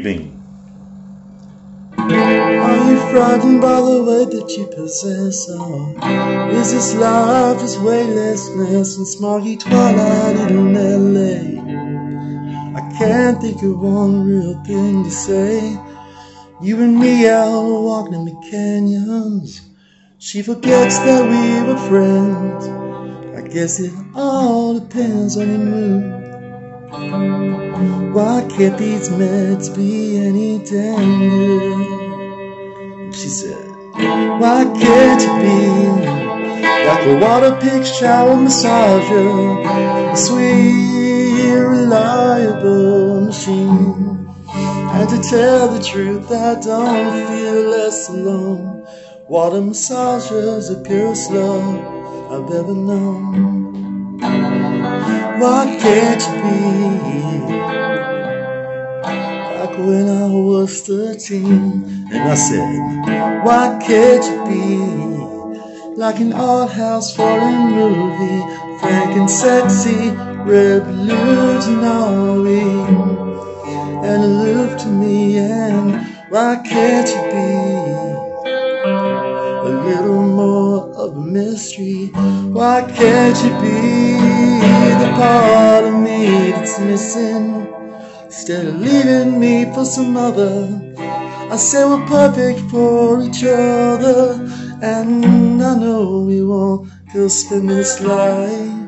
leaving. Are you frightened by the way that you possess? Or is this life just weightlessness and smoggy twilight in LA? I can't think of one real thing to say. You and me out walking in the canyons. She forgets that we were friends. I guess it all depends on your mood. Why can't these meds be any damn? She said, why can't you be like a water pick shower massager, a sweet, reliable machine? And to tell the truth, I don't feel less alone. Water massager's the purest love I've ever known. Why can't you be like when I was 13? And I said, why can't you be like an art house foreign movie, frank and sexy, red balloons and all and aloof to me? And why can't you be a little more of a mystery? Why can't you be the part of me that's missing? Instead of leaving me for some other, I say we're perfect for each other. And I know we won't go spend this life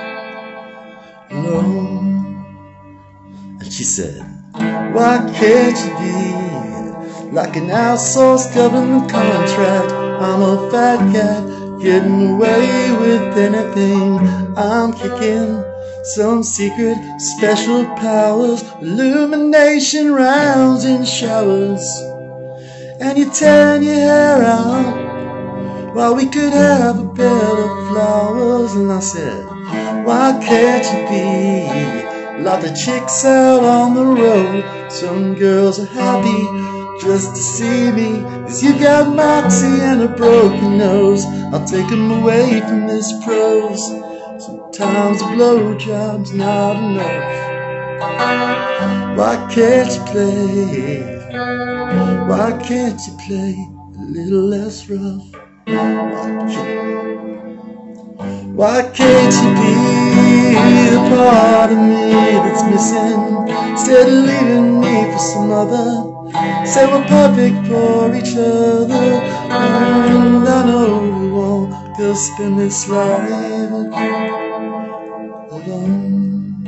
alone. And she said, why can't you be like an outsourced government contract? I'm a fat cat getting away with anything. I'm kicking some secret special powers, illumination rounds in showers, and you tearing your hair out while we could have a bed of flowers. And I said, why can't you be like the chicks out on the road? Some girls are happy just to see me, 'cause you got moxie and a broken nose. I'll take them away from this prose. Sometimes a blowjob's not enough. Why can't you play? Why can't you play a little less rough? Why can't you be the part of me that's missing? Instead of leaving me for some other, say we're perfect for each other. And I know we won't go spend this life alone.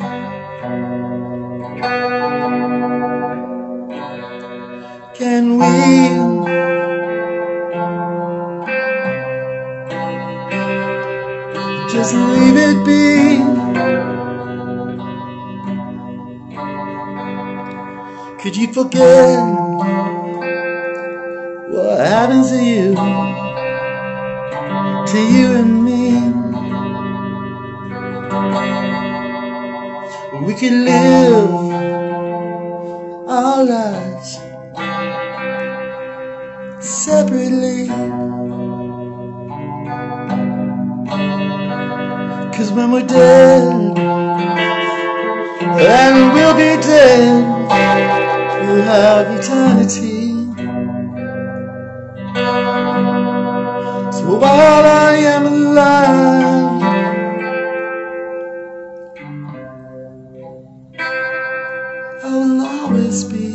Can we just leave it be? Could you forget what happens to you and me? We could live our lives separately, 'cause when we're dead, and we'll be dead, we'll have eternity. So while I am alive, I will always be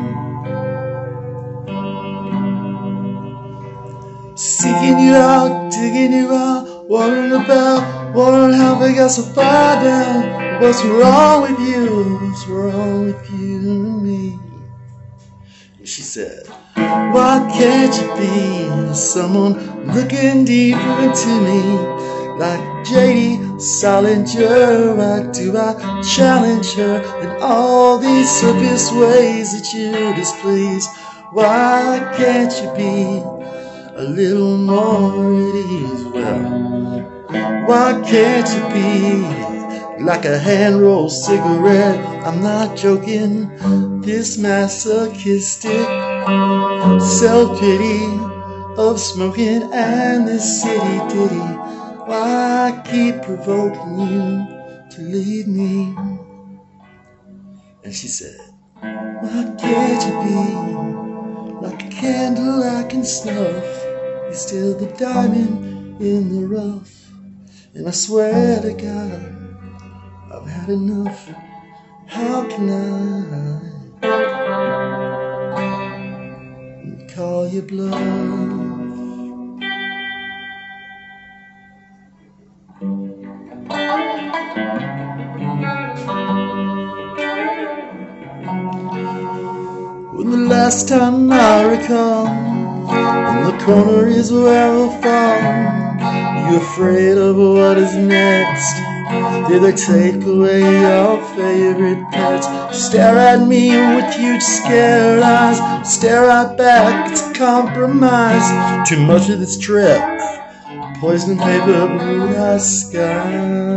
seeking you out, digging you out, wondering how I got so far down. What's wrong with you? What's wrong with you and me? And she said, why can't you be someone looking deeper into me? Like J.D. Salinger, why do I challenge her in all these surface ways that you displease? Why can't you be a little more at ease? Well, why can't you be like a hand-rolled cigarette? I'm not joking. This masochistic self-pity of smoking and this city ditty. Why keep provoking you to leave me? And she said, Why can't you be like a candle I can snuff? You're still the diamond in the rough. And I swear to God, I've had enough. How can I call you bluff? When the last time I recall, in the corner is where we'll fall. You afraid of what is next? Did they take away your favorite pets? You stare at me with huge scared eyes. Stare right back, it's a compromise. Too much of this trip, poison paper, blue sky.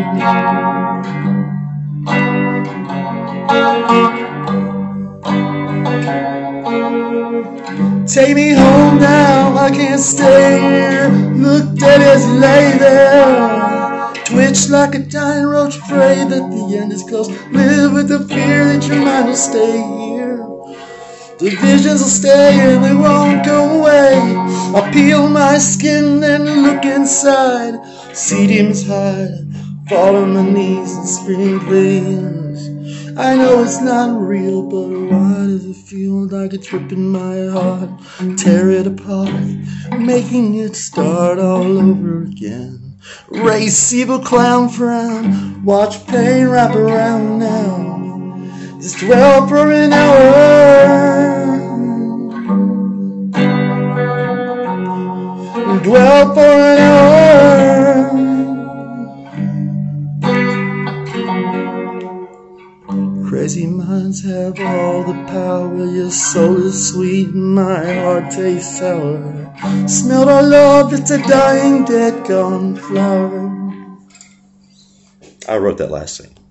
Take me home now, I can't stay here. Look dead as you lay there. Twitch like a dying roach, afraid that the end is close. Live with the fear that your mind will stay here. The visions will stay here, they won't go away. I'll peel my skin and look inside. See demons hide, fall on my knees and scream please. I know it's not real, but why does it feel like it's ripping my heart? Tear it apart, making it start all over again. Race, evil clown frown, watch pain wrap around now. Just dwell for an hour, dwell for an hour. Crazy minds have all the power. Your soul is sweet and my heart tastes sour. Smell our love, it's a dying, dead, gone flower. I wrote that last thing.